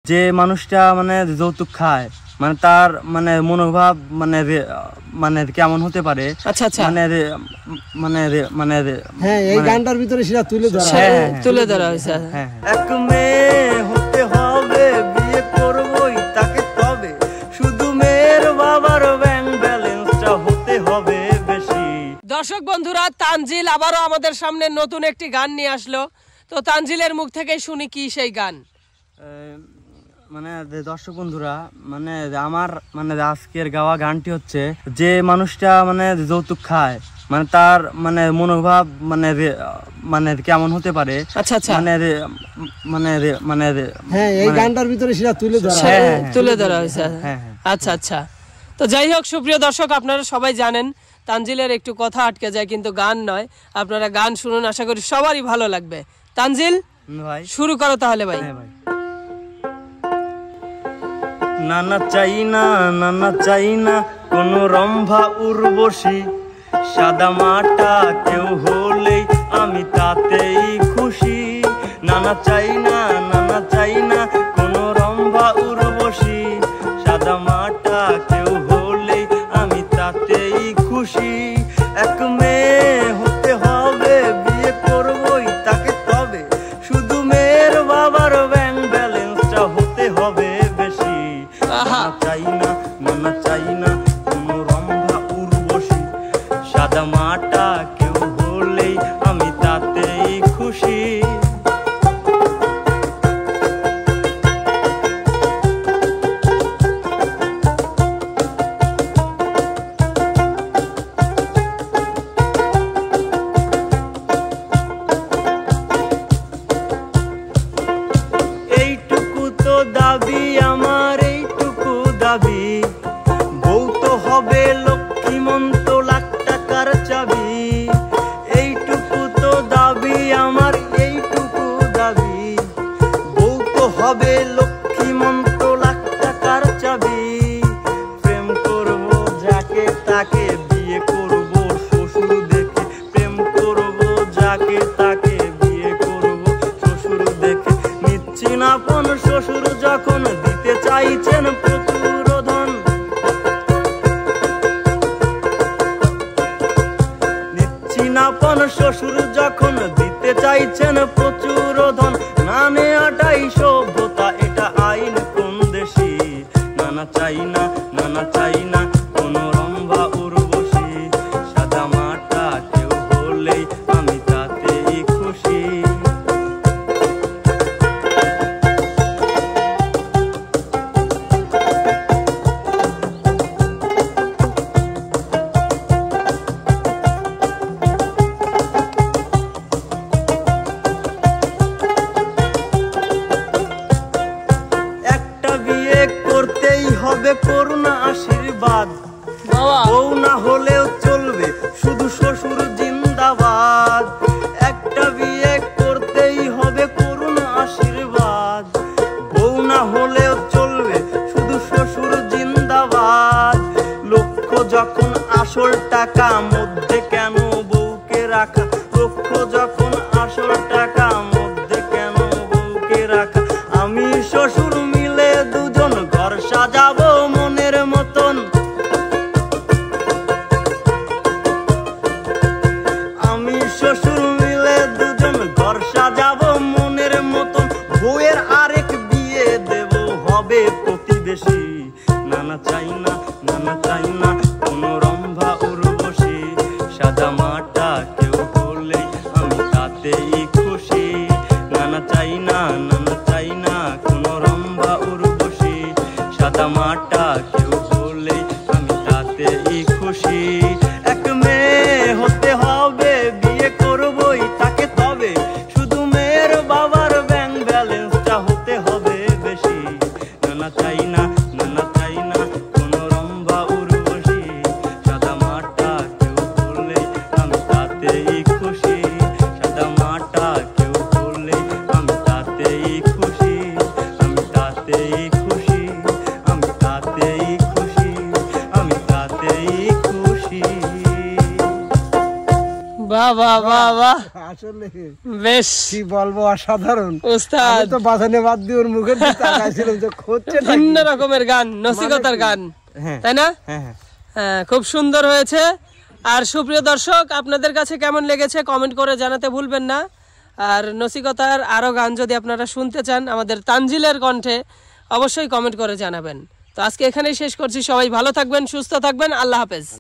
যে মানুষটা মানে যৌতুক খায় মানে তার মানে মনোভাব মানে কেমন হতে পারে। আচ্ছা আচ্ছা মানে হ্যাঁ এই গানটার ভিতরে সেটা তুলে ধরা হয়েছে। এক মেয়ে হতে হবে বিয়ে করবই তাকে, তবে শুধু মেয়ের বাবার ব্যাংক ব্যালেন্সটা হতে হবে বেশি। দর্শক বন্ধুরা, তানজিল আবারও আমাদের সামনে নতুন একটি গান নিয়ে আসলো। তো তানজিলের মুখ থেকে শুনি কি সেই গান। মানে দর্শক বন্ধুরা, মানে আমার মানে আজকের গাওয়া গানটি হচ্ছে যে মানুষটা মানে যৌতুক খায় মানে তার মানে মনোভাব মানে কেমন হতে পারে। আচ্ছা আচ্ছা হ্যাঁ এই গানটার ভিতরে সেটা তুলে ধরা হয়েছে। আচ্ছা আচ্ছা। তো যাই হোক, সুপ্রিয় দর্শক, আপনারা সবাই জানেন তানজিলের একটু কথা আটকে যায়, কিন্তু গান নয়। আপনারা গান শুনুন, আশা করি সবারই ভালো লাগবে। তানজিল ভাই শুরু করো তাহলে ভাই। নানা চাই না কোন রম্ভা উর্বশী, সাদা মাটা কেউ হলেই আমি তাতেই খুশি। নানা চাই না কোন রম্ভা উর্বশী, সাদা মাটা কেউ হলেই আমি তাতেই খুশি। এক মেয়ে হতে হবে বিয়ে করবই তাকে, তবে শুধু মেয়ের বাবার ব্যাংক ব্যালেন্সটা হতে হবে বেশি। নানা চাই না কোন রম্ভা উর্বশী, সাদা মাটা কেউ হলেই আমি তাতেই খুশি। এইটুকু তো দাবি আমার, এইটুকু দাবি, বউ তো হবে লক্ষ্মীমন্ত, লাখ টাকার চাবি। এইটুকু তো দাবি আমার, এইটুকু দাবি, বউ তো হবে লক্ষ্মীমন্ত, লাখ টাকার চাবি। প্রেম করব যাকে তাকে, বিয়ে করব শ্বশুর দেখে। প্রেম করব যাকে তাকে, বিয়ে করব শ্বশুর দেখে। নিচ্ছি না আপন শ্বশুর যখন দিতে চাইছেন প্রচুর ধন। নিচ্ছি না আপন শ্বশুর যখন দিতে চাইছেন প্রচুর ধন। না নেওয়াটাই সভ্যতা, এটা আইন কোন দেশি। নানা চাই না কোন রম্ভা উর্বশী, সাদা মাটা কেউ হলেই আমি তাতেই খুশি। একটা বিয়ে করতেই হবে করুণা আশীর্বাদ, বউ না হলেও চলবে শুধু শ্বশুর জিন্দাবাদ। একটা বিয়ে করতেই হবে করুণা আশীর্বাদ, বউ না হলেও চলবে শুধু শ্বশুর জিন্দাবাদ। লক্ষ্য যখন আসল টাকা, মধ্যে কেন বউকে রাখা। লক্ষ্য যখন আসল টাকা, মধ্যে কেন বউকে রাখা। আমি শ্বশুর মিলে দুজন ঘর সাজাবো মনের মতন। আমি শ্বশুর মিলে দুজন ঘর সাজাবো মনের মতন। বউয়ের আরেক বিয়ে দেব হবে প্রতিবেশী। নানা চাই না কোন রম্ভা উর্বশী, সাদা মাটা কেউ হলেই আমি তাতেই খুশি। নানা চাই না কোন রম্ভা উর্বশী, সাদা মাটা কেউ হলেই আমি তাতেই খুশি। এক মেয়ে হতে হবে বিয়ে করবই তাকে, তবে শুধু মেয়ের বাবার ব্যাংক ব্যালেন্সটা হতে হবে বেশি। নানা চাই না কোন রম্ভা উর্বশী, সাদা মাটা কেউ হলেই আমি তাতেই খুশি। সাদা মাটা কেউ হলেই আমি তাতেই খুশি। আমি তাতেই খুশি, আমি তাতেই খুশি, আমি তাতেই খুশি। বাহ বাহ বাহ বাহ। আসলে বেশ কি বলবো, অসাধারণ। উস্তাদ আমি তো বাজানে বাদ দিয়ে ওর মুখের দিকে তাকাইছিলাম যে খুঁজছে নাকি। ভিন্ন রকমের গান, নসিকতার গান, হ্যাঁ তাই না? হ্যাঁ হ্যাঁ হ্যাঁ, খুব সুন্দর হয়েছে। আর সুপ্রিয় দর্শক, আপনাদের কাছে কেমন লেগেছে কমেন্ট করে জানাতে ভুলবেন না। আর নসিকতার আরো গান যদি আপনারা শুনতে চান আমাদের তানজিলের কণ্ঠে, অবশ্যই কমেন্ট করে জানাবেন। তো আজকে এখানেই শেষ করছি। সবাই ভালো থাকবেন, সুস্থ থাকবেন, আল্লাহ হাফেজ।